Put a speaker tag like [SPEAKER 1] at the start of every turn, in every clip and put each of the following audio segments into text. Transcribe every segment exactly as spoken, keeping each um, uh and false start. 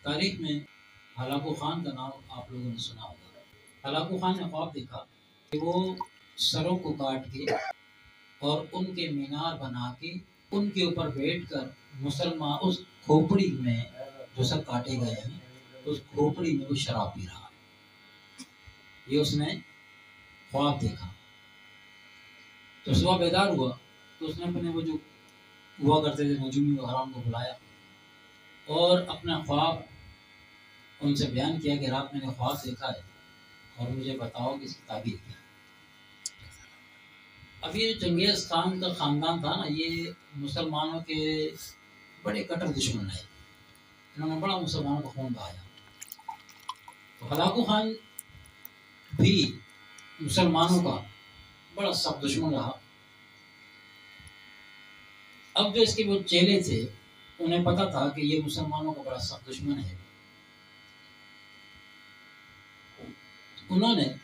[SPEAKER 1] तारीख में हलाकू खान का नाम आप लोगों ने सुना होगा। हलाकू खान ने ख्वाब देखा कि वो सरों को काट के और उनके मीनार बना के उनके ऊपर बैठकर मुसलमान उस खोपड़ी में जो सर काटे गए हैं उस खोपड़ी में वो शराब पी रहा है। ये उसने ख्वाब देखा। तो सुबह बेदार हुआ तो उसने अपने वो जो हुआ करते थे नजूमी हराम को बुलाया और अपना ख्वाब उनसे बयान किया कि रात मैंने ख्वाब देखा है और मुझे बताओ कि इसकी ताबीर क्या। अब ये चंगेज़ खान का ख़ानदान था ना, ये मुसलमानों के बड़े कट्टर दुश्मन है। इन्होंने बड़ा मुसलमानों को खून बहाया। तो हलाकू खान भी मुसलमानों का बड़ा सख्त दुश्मन रहा। अब जो इसके वो चेले थे उन्हें पता था कि ये मुसलमानों का बड़ा सख्त दुश्मन है। उन्होंने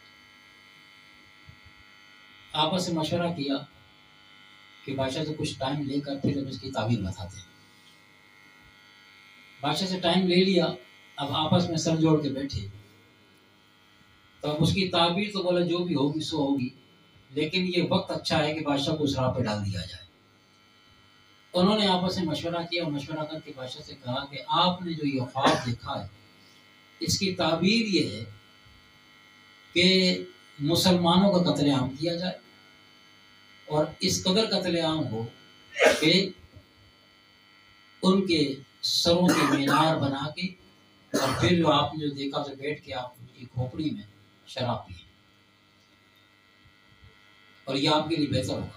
[SPEAKER 1] आपस में मशवरा किया कि बादशाह से कुछ टाइम लेकर फिर हम इसकी ताबीर बताते हैं। बादशाह से टाइम ले लिया। अब आपस में सर जोड़ के बैठे तो अब उसकी ताबीर तो बोला जो भी होगी सो होगी, लेकिन ये वक्त अच्छा है कि बादशाह को उस राह पे डाल दिया जाए। उन्होंने आपस में मशवरा किया और मशवरा करके बादशाह से कहा कि आपने जो ये ख्वाब देखा है इसकी ताबीर ये है कि मुसलमानों का कत्लेआम किया जाए और इस कदर कत्लेआम हो कि उनके सरों के मीनार बना के और फिर जो आपने जो देखा उसे बैठ के आप उनकी खोपड़ी में शराब पिए और ये आपके लिए बेहतर होगा।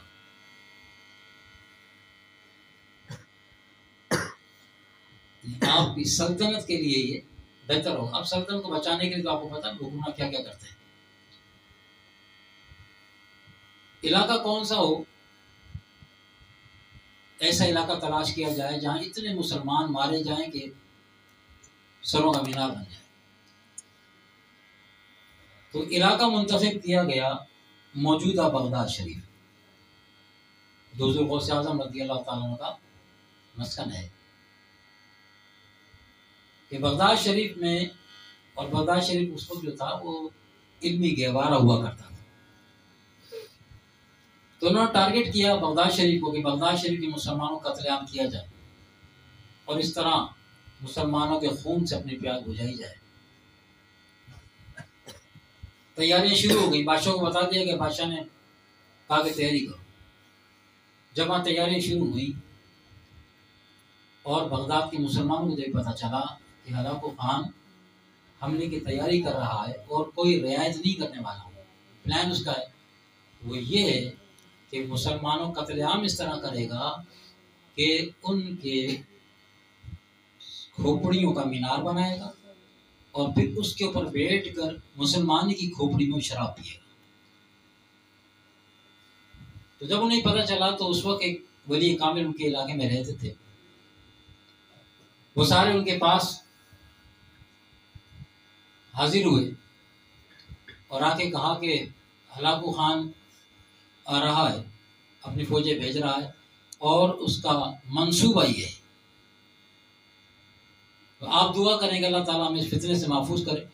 [SPEAKER 1] आपकी सल्तनत के लिए ये बेहतर होगा। अब सल्तनत को बचाने के लिए तो आपको पता है हुक्मरान क्या क्या करते हैं। इलाका कौन सा हो, ऐसा इलाका तलाश किया जाए जहां इतने मुसलमान मारे जाएं कि सरों का मीनार बन जाए। तो इलाका मुंतखब किया गया मौजूदा बगदाद शरीफ, जो हुज़ूर गौसे आज़म रज़ी अल्लाह ताला अन्हु का मस्कन है। कि बगदाद शरीफ में, और बगदाद शरीफ उस वक्त जो था वो इल्मी गहवारा हुआ करता था, तो उन्होंने टारगेट किया बगदाद शरीफ को कि बगदाद शरीफ के मुसलमानों का कत्लेआम किया जाए और इस तरह मुसलमानों के खून से अपनी प्यास बुझाई जाए। तैयारियां शुरू हो गई। बादशाह को बता दिया कि बादशाह ने कहा कि तैयारी करो। जब वहाँ तैयारियां शुरू हुई और बगदाद के मुसलमानों को जब पता चला कि हलाकू खान हमले की तैयारी कर रहा है और कोई रियायत नहीं करने वाला, प्लान उसका है वो ये है कि मुसलमानों का कत्लेआम इस तरह करेगा कि उनके खोपड़ियों का मीनार बनाएगा और फिर उसके ऊपर बैठकर मुसलमान की खोपड़ी में शराब पिएगा। तो जब उन्हें पता चला तो उस वक्त एक वली कामिल उनके इलाके में रहते थे, वो सारे उनके पास हाजिर हुए और आके कहा कि हलाकू खान आ रहा है, अपनी फौजें भेज रहा है और उसका मंसूबा ये है, तो आप दुआ करेंगे अल्लाह ताला हमें इस फितने से महफूज करे।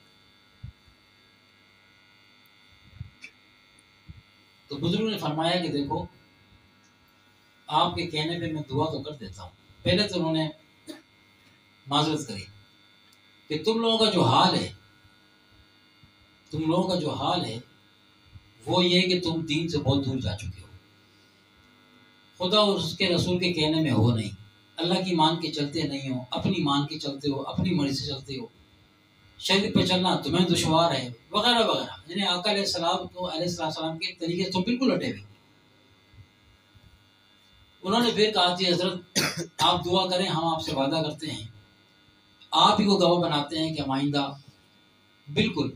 [SPEAKER 1] तो बुजुर्ग ने फरमाया कि देखो आपके कहने पे मैं दुआ तो कर देता हूँ। पहले तो उन्होंने माजरत करी कि तुम लोगों का जो हाल है तुम लोगों का जो हाल है वो ये कि तुम दीन से बहुत दूर जा चुके हो, खुदा और उसके रसूल के कहने में हो नहीं, अल्लाह की मान के चलते नहीं हो, अपनी मान के चलते हो, अपनी मर्जी से चलते हो, शरीर पे चलना तुम्हें दुश्वार है वगैरह वगैरह। यानी आका अलैहिस्सलाम को अलैहिस्सलाम के तरीके से तुम बिल्कुल हटे हुए। उन्होंने फिर कहा कि हजरत आप दुआ करें, हम आपसे वादा करते हैं, आप ही को गवाह बनाते हैं कि हम आइंदा बिल्कुल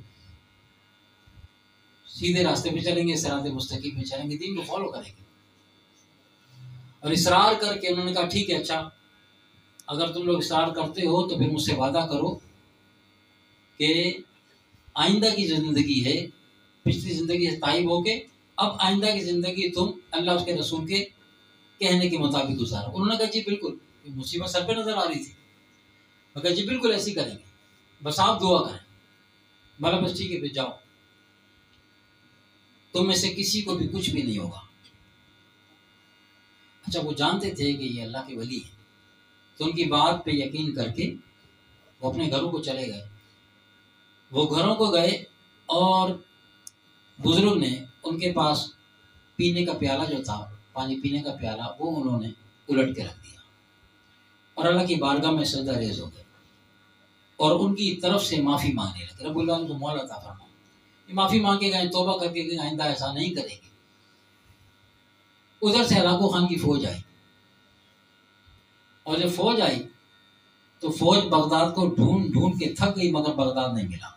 [SPEAKER 1] सीधे रास्ते पे चलेंगे, सिराते मुस्तकीम में चलेंगे, दीन को फॉलो करेंगे। और इसरार करके उन्होंने कहा ठीक है, अच्छा अगर तुम लोग इसरार करते हो तो फिर मुझसे वादा करो कि आइंदा की जिंदगी है, पिछली जिंदगी से ताइब होके अब आइंदा की जिंदगी तुम अल्लाह उसके रसूल के कहने के मुताबिक गुजारो। उन्होंने कहा जी बिल्कुल। मुसीबत सर पे नजर आ रही थी। मगर जी बिल्कुल ऐसे ही करेंगे, बस आप दुआ करें। बोला बस ठीक है फिर जाओ, तुम में से किसी को भी कुछ भी नहीं होगा। अच्छा, वो जानते थे कि ये अल्लाह के वली है, तो उनकी बात पे यकीन करके वो अपने घरों को चले गए। वो घरों को गए और बुजुर्ग ने उनके पास पीने का प्याला जो था, पानी पीने का प्याला, वो उन्होंने उलट के रख दिया और अल्लाह की बारगाह में सजदा रेज हो गए और उनकी तरफ से माफ़ी मांगने लगे। रब्बुल आलमीन को मौला अता फरमा, ये माफ़ी मांग के गए, तौबा करके गए, आइंदा ऐसा नहीं करेंगे। उधर से हलाकू खान की फौज आई और जब फौज आई तो फौज बगदाद को ढूंढ ढूंढ के थक गई, मगर बगदाद नहीं मिला।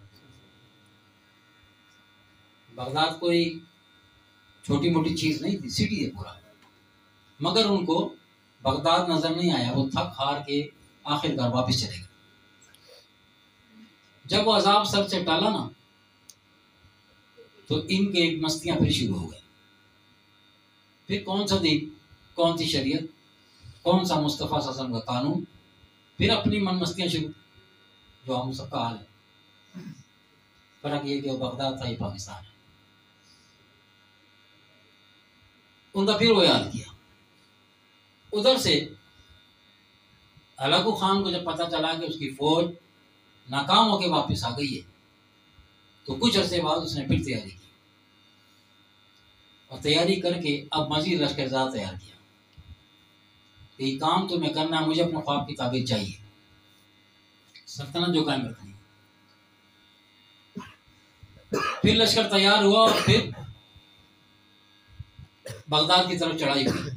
[SPEAKER 1] बगदाद कोई छोटी मोटी चीज नहीं थी, सिटी है पूरा, मगर उनको बगदाद नजर नहीं आया। वो थक हार के आखिरकार वापस चले गए। जब वो अजाब सर से टाला ना, तो इनके मस्तियां फिर शुरू हो गई। फिर कौन सा दिन, कौन सी शरीयत, कौन सा मुस्तफ़ा सल्लल्लाहु अलैहि वसल्लम का कानून, फिर अपनी मन मस्तियां शुरू, जो हम सबका हाल है। फर्क ये कि वो बगदाद था, ये पाकिस्तान है। उनका फिर वो याद किया। उधर से हलाकू खान को जब पता चला कि उसकी फौज नाकाम होकर वापस आ गई है, तो कुछ अरसे बाद उसने फिर तैयारी की और तैयारी करके अब मजीद लश्करज़ाद तैयार किया कि ये काम तुम्हें करना है, मुझे अपने ख्वाब की ताबीर चाहिए, सल्तनत जो कायम रखनी। फिर लश्कर तैयार हुआ और फिर बगदाद की तरफ चढ़ाई हुई।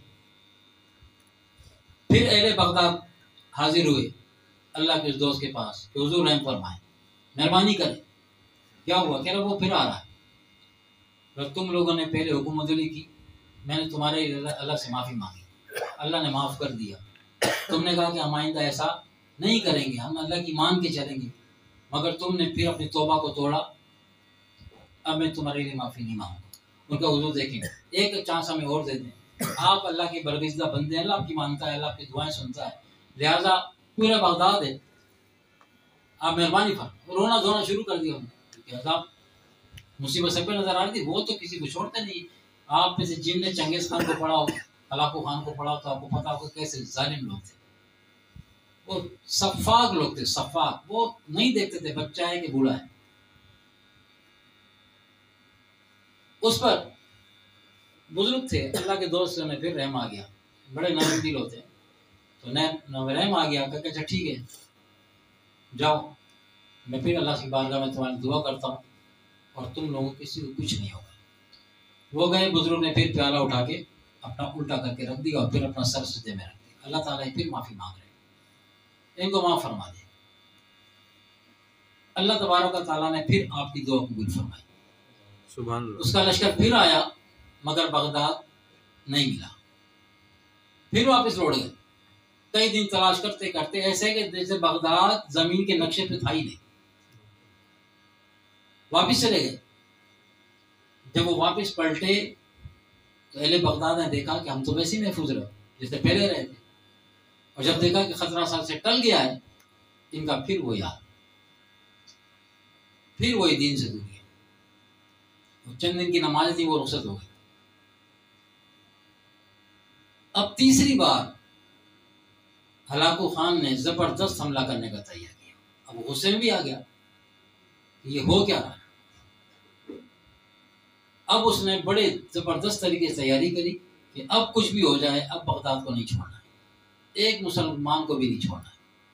[SPEAKER 1] फिर अहले बगदाद हाजिर हुए अल्लाह के उस दोस्त के पास कि हुजूर रहम फरमाएं, मेहरबानी करें। क्या हुआ? कह रहा वो फिर आ रहा है, तुम लोगों ने पहले हुकूमतुल्ली की, मैंने तुम्हारे अल्लाह से माफ़ी मांगी, अल्लाह ने माफ़ कर दिया। तुमने कहा कि हम आइंदा ऐसा नहीं करेंगे, हम अल्लाह की मान के चलेंगे, मगर तुमने फिर अपनी तौबा को तोड़ा। अब मैं तुम्हारे लिए माफ़ी नहीं मांगूंगा। उनका हुजूर देखेंगे, एक चांस हमें और दे दें, आप अल्लाह के बरगज़िदा बंदे हैं, अल्लाह आपकी मानता है, अल्लाह आपकी दुआएं सुनता है, लिहाजा पूरा बगदाद है, आप मेहरबानी फरमा। रोना धोना शुरू कर दिया उन्होंने। मुसीबत सब पे नजर आ रही थी, वो तो किसी को छोड़ते नहीं। आप में से जिनने चंगेज खान को पढ़ा हो, हलाकू खान को पढ़ा हो, तो आपको पता होगा कैसे जालिम लोग थे। वो सफाक लोग थे, सफाक। वो नहीं देखते थे बच्चा है कि बूढ़ा है। उस पर बुजुर्ग थे, अल्लाह के दोस्त ने फिर रहम आ गया, बड़े नरम दिल होते हैं, तो न रहम आ गया। कहते अच्छा ठीक है जाओ, मैं फिर अल्लाह की बारगाह में तुम्हारी दुआ करता हूँ और तुम लोगों किसी को कुछ नहीं होगा। वो गए, बुजुर्ग ने फिर प्याला उठा के अपना उल्टा करके रख दिया और फिर अपना सर सीधे में रख दिया। अल्लाह ताला फिर माफ़ी मांग रहे, इनको माफ़ फरमा दे। अल्लाह तबारक व तआला ने फिर आपकी दुआ कबूल फरमाई। सुभान अल्लाह। उसका लश्कर फिर आया, मगर बगदाद नहीं मिला। फिर वापस लौट गए। कई दिन तलाश करते करते ऐसे कि जैसे बगदाद जमीन के नक्शे पे था ही नहीं। वापिस चले गए। जब वो वापस पलटे तो अहले बगदाद ने देखा कि हम तो वैसे ही महफूज रहे जैसे पहले रहे थे, और जब देखा कि खतरा साल से टल गया है, इनका फिर वो याद, फिर वही दीन से दूर गया। चंद दिन की नमाज थी, वो रुखसत हो गई। अब तीसरी बार हलाकू खान ने जबरदस्त हमला करने का तैयार किया। अब गुस्से में भी आ गया, ये हो क्या रहा। अब उसने बड़े जबरदस्त तरीके से तैयारी करी कि अब कुछ भी हो जाए, अब बगदाद को नहीं छोड़ना है, एक मुसलमान को भी नहीं छोड़ना है।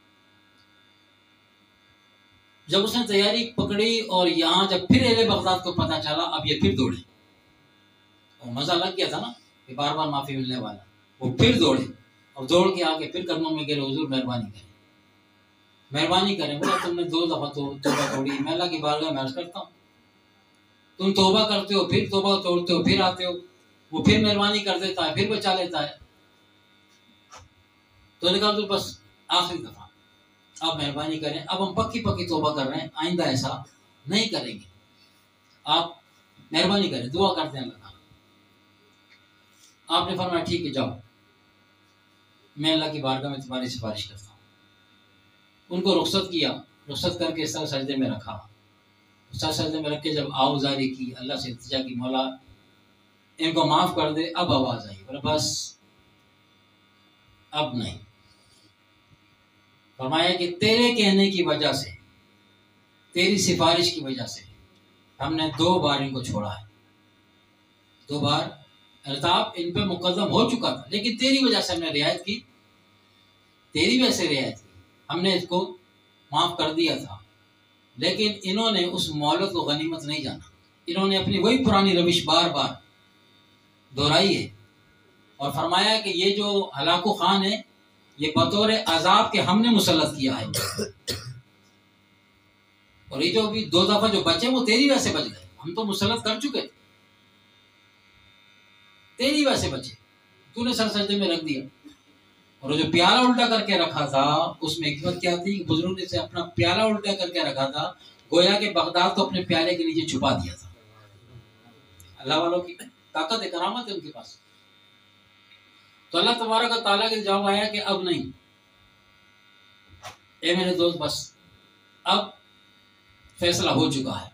[SPEAKER 1] जब उसने तैयारी पकड़ी और यहां जब फिर अहले बगदाद को पता चला, अब ये फिर दौड़े। और मजा लग गया था ना कि बार बार माफी मिलने वाला। वो फिर दौड़े और दौड़ के आके फिर कदमों में गिरे, हुजूर मेहरबानी करें, मेहरबानी करें। बोला तुमने दो दफा तो तौबा तोड़ी, मैं अल्लाह की बारगाह में अर्ज करता हूँ, तुम तौबा करते हो, फिर तौबा तोड़ते हो, फिर आते हो, वो फिर मेहरबानी कर देता है, फिर बचा लेता है। तो ने कहा तो बस आखिरी दफा आप मेहरबानी करें, अब हम पक्की पक्की तौबा कर रहे हैं, आइंदा ऐसा नहीं करेंगे, आप मेहरबानी करें, दुआ करते हैं अल्लाह। आपने फरमाया ठीक है जाओ, मैं अल्लाह की बारगाह में तुम्हारी सिफारिश करता हूँ। उनको रुखसत किया, रुखसत करके सर सजदे में रखा। सर सजदे में रख के जब आवाज़ारी की, अल्लाह से इल्तिजा की, मौला इनको माफ़ कर दे। अब आवाज़ आई, बोला बस अब नहीं। फरमाया कि तेरे कहने की वजह से, तेरी सिफारिश की वजह से हमने दो बार इनको छोड़ा है। दो बार अल्ताफ इन पे मुकद्दम हो चुका था, लेकिन तेरी वजह से हमने रियायत की, तेरी वजह से रियायत की, हमने इसको माफ़ कर दिया था। लेकिन इन्होंने उस मोहलत को गनीमत नहीं जाना। इन्होंने अपनी वही पुरानी रविश बार बार दोहराई है और फरमाया कि ये जो हलाकू खान है, ये बतौर अजाब के हमने मुसल्लत किया है, और ये जो अभी दो दफा जो बचे वो तेरी वजह से बच गए। हम तो मुसल्लत कर चुके, तेरी वजह से बचे, तूने सर सजदे में रख दिया। और जो प्याला उल्टा करके रखा था उसमें हिकमत क्या थी? बुजुर्ग ने से अपना प्याला उल्टा करके रखा था, गोया के बगदाद को अपने प्याले के नीचे छुपा दिया था। अल्लाह वालों की ताकत है, करामत है उनके पास। तो अल्लाह तबारक व तआला के जवाब आया कि अब नहीं, ए मेरे दोस्त, बस अब फैसला हो चुका है,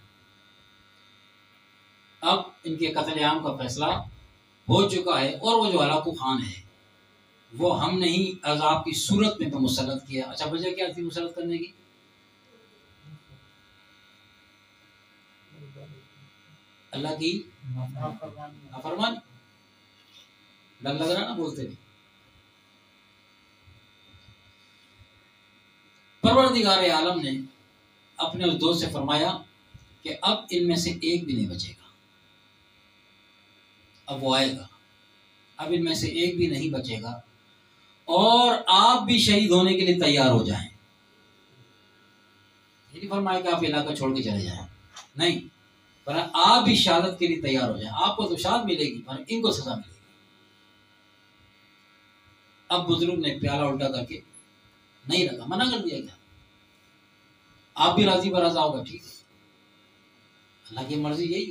[SPEAKER 1] अब इनके कत्लेआम का फैसला हो चुका है। और वो जो हलाकू खान है वो हमने ही अजाब की सूरत में तो मुसल्लत किया। अच्छा, वजह क्या थी मुसल्लत करने की? अल्लाह की नाफरमानी। डर लग रहा ना बोलते हुए। परवरदिगार आलम ने अपने उस दोस्त से फरमाया कि अब इनमें से एक भी नहीं बचेगा, अब वो आएगा, अब इनमें से एक भी नहीं बचेगा, और आप भी शहीद होने के लिए तैयार हो जाएं। ये नहीं फरमाया कि आप इलाका छोड़ के चले जाएं, नहीं, पर आप भी शहादत के लिए तैयार हो जाएं। आपको तो शहादत मिलेगी पर इनको सजा मिलेगी। अब बुजुर्ग ने प्याला उल्टा करके नहीं रखा, मना कर दिया गया। आप भी राजी बराजा होगा, ठीक है, अल्लाह की मर्जी यही।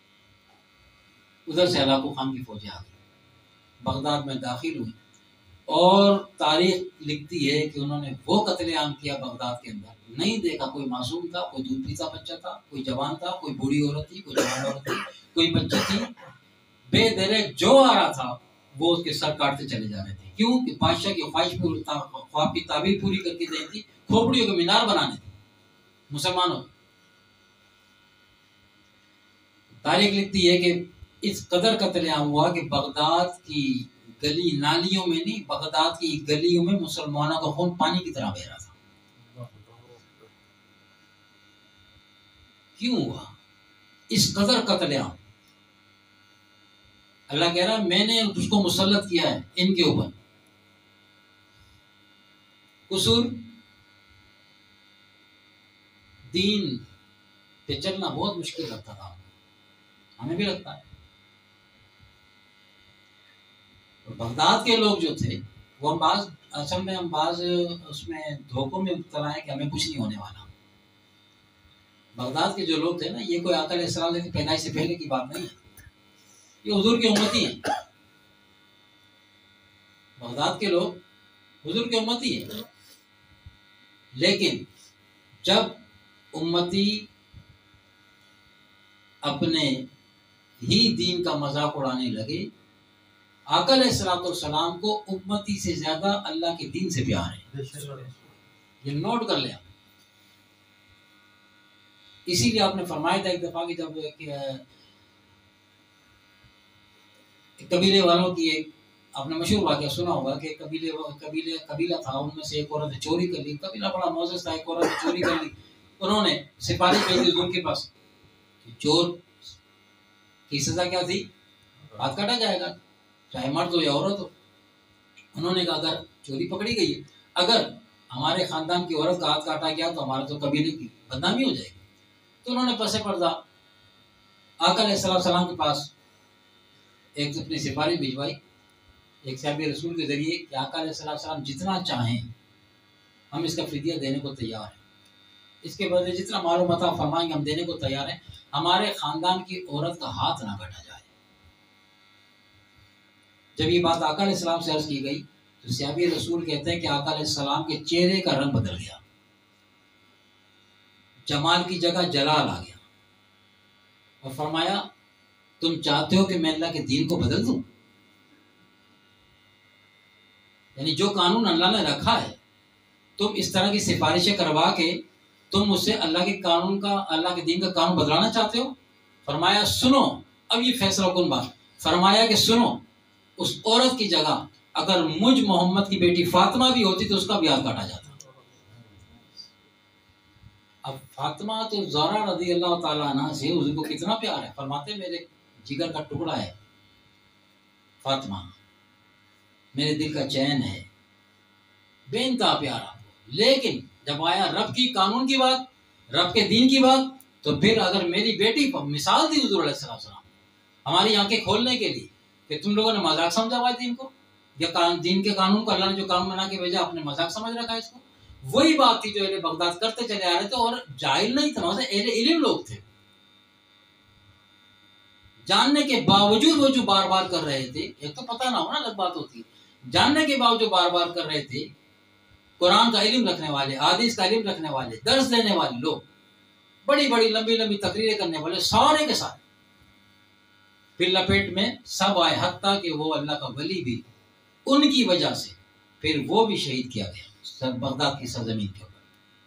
[SPEAKER 1] उधर से हलाकू खान की फौजें आ गई, बगदाद में दाखिल हुई, और तारीख लिखती है कि उन्होंने वो कत्लेआम किया बगदाद के अंदर। नहीं देखा, कोई मासूम था, कोई दूध पीता बच्चा था, कोई जवान था, कोई बूढ़ी औरत थी, कोई जवान औरत थी, कोई बच्ची थी, बेदरे जो आ रहा था वो उसके सर काटते चले जा रहे थे। क्यों? कि बादशाह की ख्वाहिश पूरी, ख्वाब की ताबीर पूरी करके दी थी, खोपड़ियों के मीनार बनाने थे मुसलमानों। तारीख लिखती है कि इस कदर कत्लेआम हुआ कि बगदाद की गली नालियों में नहीं, बगदाद की गलियों में मुसलमानों का खून पानी की तरह बह रहा था। क्यों हुआ इस कदर कत्लेआम? अल्लाह कह रहा है मैंने उसको मुसल्लत किया है इनके ऊपर। कसूर दीन पे चलना बहुत मुश्किल लगता था, हमें भी लगता है। बगदाद के लोग जो थे वो हम बाज असल में हम बाज उसमें धोखों में मुब्तला है कि हमें कुछ नहीं होने वाला। बगदाद के जो लोग थे ना, ये कोई आका अलैहिस्सलाम की पैदाइश से पहले की बात नहीं है, ये हुजूर के उम्मती हैं। बगदाद के लोग हुजूर के उम्मती हैं, लेकिन जब उम्मती अपने ही दीन का मजाक उड़ाने लगे, आका अलैहिस्सलाम को उम्मती से ज्यादा अल्लाह के दीन से प्यार है, ये नोट कर ले। इसीलिए आपने फरमाया था एक दफा कि जब कबीले वालों की एक आपने मशहूर वाक़या सुना होगा कि कबीले कबीले कबीला था, उनमें से एक औरत ने चोरी कर ली। कबीला बड़ा मौजूद था, एक औरत ने चोरी कर ली। उन्होंने सिपाही भेजे उनके पास, चोर की सजा क्या थी? हाथ काटा जाएगा, चाहे मर्द हो या औरत हो। उन्होंने कहा अगर चोरी पकड़ी गई है, अगर हमारे खानदान की औरत का हाथ काटा गया तो हमारा तो कबीले की बदनामी हो जाएगी। तो उन्होंने पसे पर्दा आका अलैहिस्सलाम के पास एक अपनी सिपाही भिजवाई, एक साहब रसूल के जरिए कि आका अलैहिस्सलाम जितना चाहें हम इसका फिदिया देने को तैयार हैं, इसके बदले जितना मालूम अता फरमाएंगे हम देने को तैयार हैं, हमारे खानदान की औरत का हाथ ना काटा जाए। जब ये बात आका अलैहिस्सलाम से अर्ज की गई तो साहब रसूल कहते हैं कि आका अलैहिस्सलाम के चेहरे का रंग बदल गया। जमाल की जगह जलाल आ गया और फरमाया तुम चाहते हो कि मैं अल्लाह के दीन को बदल दूं? यानी जो कानून अल्लाह ने रखा है तुम इस तरह की सिफारिशें करवा के तुम मुझसे अल्लाह के कानून का, अल्लाह के दीन का कानून बदलाना चाहते हो? फरमाया सुनो, अब ये फैसला कौन बात, फरमाया कि सुनो, उस औरत की जगह अगर मुझ मोहम्मद की बेटी फातिमा भी होती तो उसका भी हाथ काटा जाता। अब फातिमा तो ज़हरा रज़ी अल्लाह ताला अन्हा से उसको कितना प्यार है, फरमाते मेरे जिगर का टुकड़ा है फातिमा, मेरे दिल का चैन है, बेइंतहा प्यारा। लेकिन जब आया रब की कानून की बात, रब के दीन की बात, तो फिर अगर मेरी बेटी मिसाल दी हुज़ूर अलैहिस्सलाम हमारी आंखें खोलने के लिए कि तुम लोगों ने मजाक समझा हुआ है दीन को, या दीन के कानून को अल्लाह ने जो काम बना के भेजा आपने मजाक समझ रखा है इसको, वही बात थी जो अहले बगदाद करते चले आ रहे थे। और जाहिल नहीं था, अहले इल्म लोग थे, जानने के बावजूद वो जो बार बार कर रहे थे, एक तो पता ना हो ना अलग बात होती, जानने के बावजूद बार बार कर रहे थे। कुरान का इल्म रखने वाले, हदीस का इल्म रखने वाले, दर्स देने वाले लोग, बड़ी बड़ी लंबी लंबी तकरीरें करने वाले, सारे के सारे फिर लपेट में सब आए, हत्ता कि वो अल्लाह का वली भी उनकी वजह से फिर वो भी शहीद किया गया बगदाद की सरजमीन के ऊपर।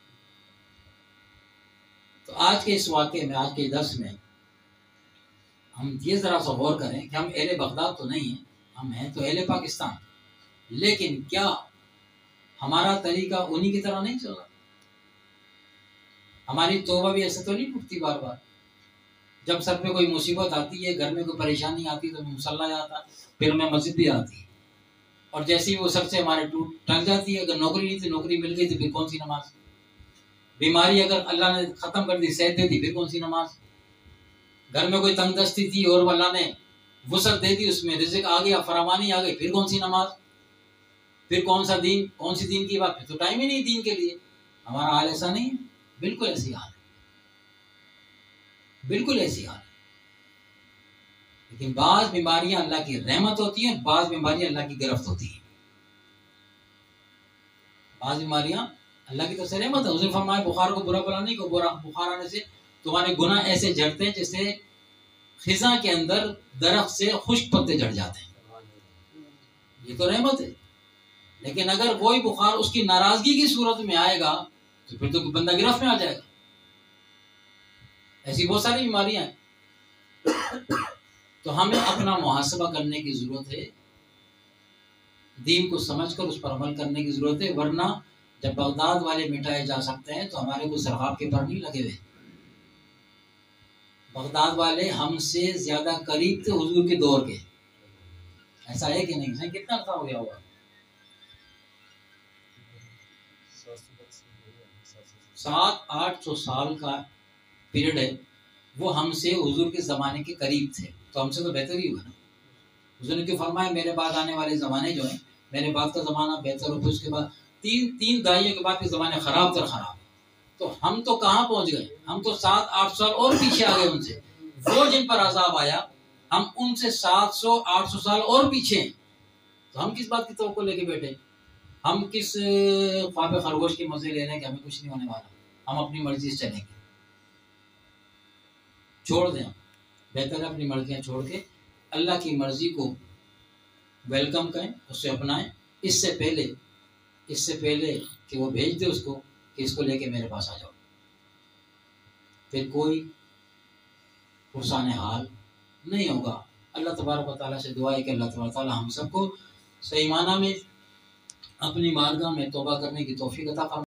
[SPEAKER 1] तो आज के इस वाक़े में, आज के दर्स में हम ये जरा सा गौर करें कि हम अहले बगदाद तो नहीं है, हम हैं तो अहले पाकिस्तान, लेकिन क्या हमारा तरीका उन्हीं की तरह नहीं चल रहा? हमारी तौबा भी ऐसे तो नहीं टूटती बार बार? जब सर पे कोई मुसीबत आती है, घर में कोई परेशानी आती है तो मुसल्ला जाता, फिर हमें मस्जिद भी आती है, और जैसे ही वो सर से हमारे टूट टल जाती है, अगर नौकरी नहीं थी नौकरी मिल गई तो फिर कौन सी नमाज, बीमारी अगर अल्लाह ने खत्म कर दी, सेहत दे दी, फिर कौन सी नमाज, घर में कोई तंगदस्ती थी और अल्लाह ने वुसअत दे दी, उसमें रिज़्क़ आ गया, फरामानी आ गई, फिर कौन सी नमाज, फिर कौन सा दीन, कौन सी दीन की बात, फिर तो टाइम ही नहीं दीन के लिए। हमारा हाल ऐसा नहीं है, बिल्कुल ऐसी हाल है, बिल्कुल ऐसी हाल है। लेकिन बाज बीमारियां अल्लाह की रहमत होती हैं, बाज बीमारियां अल्लाह की गिरफ्त होती हैं। बाज बीमारियां अल्लाह की तरफ से रहमत है। उसने फरमाया बुखार को बुरा भला नहीं, को बुरा बुखार आने से तुम्हारे गुनाह ऐसे झड़ते हैं जैसे खिजा के अंदर दरख्त से खुश्क पत्ते झड़ जाते हैं, ये तो रहमत है। लेकिन अगर वही बुखार उसकी नाराजगी की सूरत में आएगा तो फिर तो बंदा गिरफ्त में आ जाएगा। ऐसी बहुत सारी बीमारियां हैं। तो हमें अपना मुहासबा करने की जरूरत है, दीन को समझकर उस पर अमल करने की जरूरत है, वरना जब बगदाद वाले मिटाए जा सकते हैं तो हमारे को सरहाब के पर नहीं लगे हुए। बगदाद वाले हमसे ज्यादा करीब थे हुजूर के दौर के, ऐसा है कि नहीं? कितना अर्सा हो गया होगा? सात आठ सौ साल का पीरियड है, वो हमसे हुजूर के ज़माने के करीब थे, तो हमसे तो बेहतर ही हुआ ना। हुजूर ने क्यों फरमाया मेरे बाद आने वाले ज़माने जो हैं, मेरे बाद का ज़माना बेहतर हो, उसके बाद तीन तीन दहाइयों के बाद के ज़माने ख़राब तर ख़राब। तो हम तो कहाँ पहुँच गए? हम तो सात आठ साल और पीछे आ गए उनसे। वो जिन पर अज़ाब आया हम उनसे सात सौ आठ सौ साल और पीछे हैं। तो हम किस बात की तवक्को लेके बैठे? हम किस ख्वाब खरगोश के मज़े ले रहे हैं कि हमें कुछ नहीं होने वाला, हम अपनी मर्जी से चलेंगे? छोड़ दें, बेहतर है अपनी मर्जियाँ छोड़ के अल्लाह की मर्जी को वेलकम करें, उसे अपनाएं। इससे पहले इससे पहले कि वो भेज दे उसको कि इसको लेके मेरे पास आ जाओ, फिर कोई फुरसान हाल नहीं होगा। अल्लाह तबारक व तआला से दुआ है कि अल्लाह तबारक व तआला हम सबको सही माना में अपनी मार्गा में तौबा करने की तौफीक अता फरमाए।